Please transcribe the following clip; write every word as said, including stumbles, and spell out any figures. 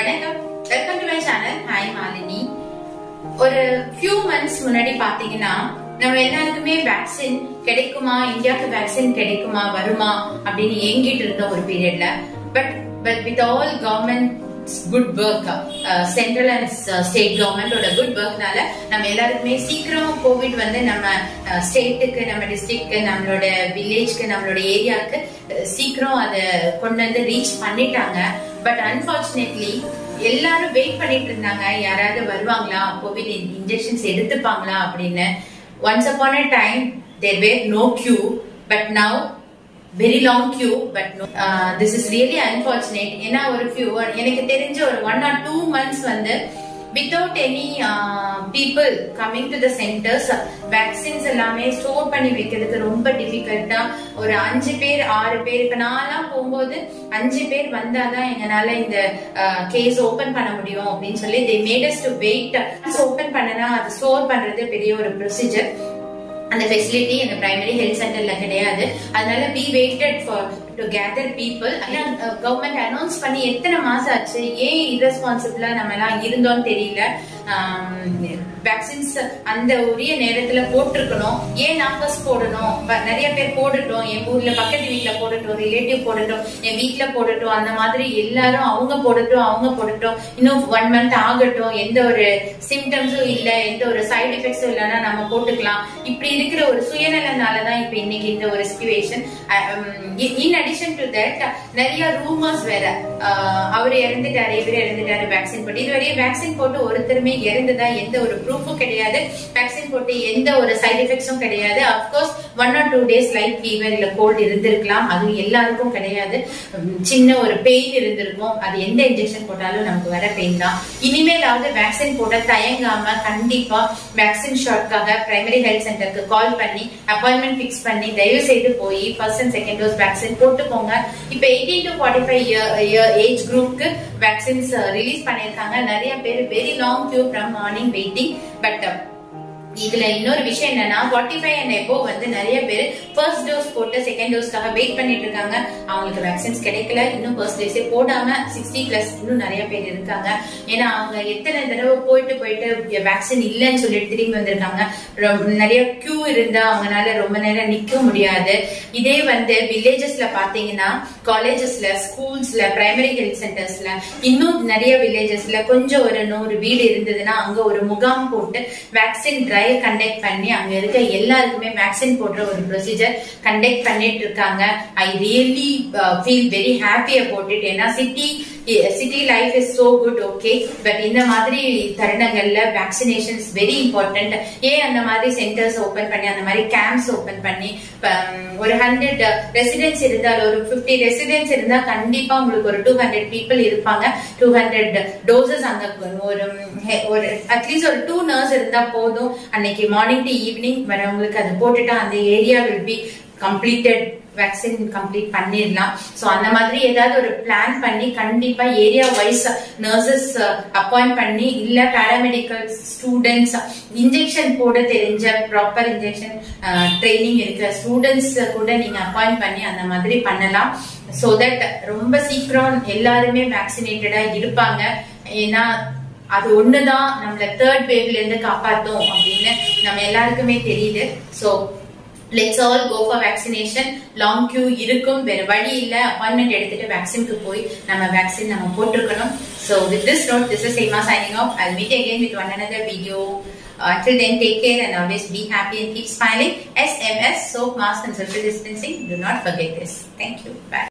வணக்கம், welcome to my channel. Hi Malini. ஒரு few months முன்னாடி பாத்தீங்கன்னா நம்ம எல்லாருக்குமே வேக்சின் கிடைக்குமா, இந்தியாவுக்கு வேக்சின் கிடைக்குமா வருமா அப்படின்னு ஏங்கிட்டு இருந்த ஒரு பீரியட்ல, but but with all government good work, central and state கவர்மெண்டோட குட் ஒர்க்னால நம்ம எல்லாருக்குமே சீக்கிரம் கோவிட் வந்து நம்ம ஸ்டேட்டுக்கு, நம்ம டிஸ்ட்ரிக்ட்க்கு, நம்மளோட வில்லேஜ்க்கு, நம்மளோட ஏரியாவுக்கு சீக்கிரம் அதை கொண்டு வந்து ரீச் பண்ணிட்டாங்க. பட் அன்பார்ச்சுனேட்லி எல்லாரும் வெயிட் பண்ணிட்டு இருந்தாங்க, யாராவது வருவாங்களா, கோவிட் இன்ஜெக்ஷன்ஸ் எடுத்துப்பாங்களா அப்படின்னு. Once upon a time there were no queue, but now very long queue, but no, uh, this is really unfortunate. ஏன்னா ஒரு few, எனக்கு தெரிஞ்ச ஒரு one or two months வந்து without any uh, people coming to the centers, vaccines எல்லாமே store பண்ணி வைக்கிறதுக்கு ரொம்ப டிஃபிகல்ட்டா, ஒரு அஞ்சு பேர் ஆறு பேர், இப்ப நான்லாம் போகும்போது அஞ்சு பேர் வந்தாதான் எங்கனால இந்த கேஸ் ஓபன் பண்ண முடியும் அப்படின்னு சொல்லி they made us to wait. Open பண்ணனா அது ஸ்டோர் பண்றது பெரிய ஒரு ப்ரொசீஜர். அந்த ஃபெசிலிட்டி அந்த பிரைமரி ஹெல்த் சென்டர்ல கிடையாது. அதனால we waited for to gather people. Government announce பண்ணி எத்தனை மாசம் ஆச்சு, ஏன் irresponsible-ஆ நம்ம எல்லாம் இருந்தோம்னு தெரியல. வேக்சின்ஸ் அந்த உரிய நேரத்துல போட்டிருக்கணும், ஏன் நான் ஃபர்ஸ்ட் போடணும், நிறைய பேர் போடட்டும், என் ஊர்ல பக்கத்து வீட்டுல போடட்டும், ரிலேட்டிவ் போடட்டும், என் வீட்டுல போடட்டும், அந்த மாதிரி எல்லாரும் அவங்க போடட்டும் அவங்க போடட்டும் இன்னும் ஒன் மந்த் ஆகட்டும், எந்த ஒரு சிம்டம்ஸும் இல்ல, எந்த ஒரு சைடு எஃபெக்ட்ஸும் இல்லைன்னா நம்ம போட்டுக்கலாம். இப்படி இருக்கிற ஒரு சுயநலனாலதான் இப்ப இன்னைக்கு இந்த ஒரு situation. In addition to that நிறைய ரூமர்ஸ் வேற, அவரு இறந்துட்டாரு இவரு இறந்துட்டாரு வேக்சின் போட்டு. இதுவரையும் வேக்சின் போட்டு ஒருத்தருமே இறந்ததா எந்த ஒரு ப்ரூஃபும் கிடையாது. வேக்சின் போட்டு எந்த ஒரு சைடு எஃபெக்ட்ஸும் கிடையாது. Of course one or two days light fever இல்ல கோல்டு இருந்திருக்கலாம், அது எல்லாருக்கும் கிடையாது. சின்ன ஒரு பெயின் இருந்திருக்கும், அது எந்த இன்ஜெக்ஷன் போட்டாலும் நமக்கு வர பெயின் தான். இனிமேலாவது வேக்சின் போட தயங்காம கண்டிப்பா வேக்சின் ஷாட்காக பிரைமரி ஹெல்த் சென்டருக்கு கால் பண்ணி அப்பாயின்மெண்ட் பிக்ஸ் பண்ணி தயவு செய்து போய் first and second dose vaccine போட்டுக்கோங்க. இப்ப eighteen to forty five year age குரூப்க்கு வேக்சின்ஸ் ரிலீஸ் பண்ணிருக்காங்க. நிறைய பேர் very long queue from morning waiting. But இதுல இன்னொரு விஷயம் என்னன்னா, ஃபார்ட்டி ஃபைவ் அண்ட் எபோவ் வந்து நிறைய பேர் ஃபர்ஸ்ட் டோஸ் போட்டு செகண்ட் டோஸ்க்காக வெயிட் பண்ணிட்டு இருக்காங்க. அவங்களுக்கு வேக்சின்ஸ் கிடைக்கல, இன்னும் ஃபர்ஸ்ட் டோஸே போடாம சிக்ஸ்டி பிளஸ் இன்னும் நிறைய பேர் இருக்காங்க. ஏன்னா அவங்க எத்தனை தடவை போயிட்டு போயிட்டு வேக்சின் இல்லைன்னு சொல்லிட்டு திரும்பி வந்திருக்காங்க. நிறைய கியூ இருந்தா அவங்களால ரொம்ப நேரம் நிக்க முடியாது. இதே வந்து வில்லேஜஸ்ல பாத்தீங்கன்னா, காலேஜஸ்ல, ஸ்கூல்ஸ்ல, பிரைமரி ஹெல்த் சென்டர்ஸ்ல, இன்னும் நிறைய வில்லேஜஸ்ல கொஞ்சம் ஒரு நூறு வீடு இருந்ததுன்னா அங்க ஒரு முகாம் போட்டு வேக்சின் டிரைவ் கண்டக்ட் பண்ணி அங்க இருக்க எல்லாருக்குமே வேக்சின் போடுற ஒரு ப்ரொசீஜர் கண்டக்ட் பண்ணிட்டு இருக்காங்க. I really feel very happy about it. ஏன்னா city city life is so good, okay, but இந்த மாதிரி தருணங்கள்ல வேக்சினேஷன்ஸ் வெரி இம்பார்ட்டன்ட். ஏன் அந்த மாதிரி சென்டர்ஸ் ஓபன் பண்ணி, அந்த மாதிரி கேம்ப்ஸ் ஓபன் பண்ணி, ஒரு ஹண்ட்ரட் ரெசிடென்ட்ஸ் இருந்தால், ஒரு பிப்டி ரெசிடென்ட்ஸ் இருந்தா கண்டிப்பா உங்களுக்கு ஒரு டூ ஹண்ட்ரட் பீப்புள் இருப்பாங்க. டூ ஹண்ட்ரட் டோசஸ் அங்க ஒரு ஒரு அட்லீஸ்ட் ஒரு டூ நர்ஸ் இருந்தா போதும். அன்னைக்கு மார்னிங் டு ஈவினிங் வரவங்களுக்கு அது போட்டுட்டா அந்த area will be completed, vaccine complete பண்ணிடலாம். சோ அந்த மாதிரி ஏதாவது ஒரு பிளான் பண்ணி கண்டிப்பா ஏரியா வைஸ் நர்சஸ் அப்பாயிண்ட் பண்ணி, இல்ல பாராமெடிக்கல் ஸ்டூடெண்ட்ஸ், இன்ஜெக்ஷன் போட தெரிஞ்ச ப்ராப்பர் இன்ஜெக்ஷன் ட்ரைனிங் இருக்கிற ஸ்டூடெண்ட்ஸ் கூட நீங்க அப்பாயிண்ட் பண்ணி அந்த மாதிரி பண்ணலாம். சோ தட் ரொம்ப சீக்கிரம் எல்லாருமே வேக்சினேட்டடா இருப்பாங்க. ஏன்னா அது ஒண்ணுதான் நம்மள தேர்ட் வேவ்ல இருந்து காப்பாத்தும் அப்படின்னு நம்ம எல்லாருக்குமே தெரியுது. So let's all go for vaccination. long queue இருக்கும், வேற வழி இல்ல, அப்பாயின்மெண்ட் எடுத்துட்டு வேக்சினுக்கு போய் நம்ம வேக்சின் நம்ம போட்டுக்கணும். So with this note, this is Seema signing off. I'll meet again with one another video. Uh, until then, take care and always be happy and keep smiling. S M S, soap, mask and social distancing. Do not forget this. Thank you. Bye.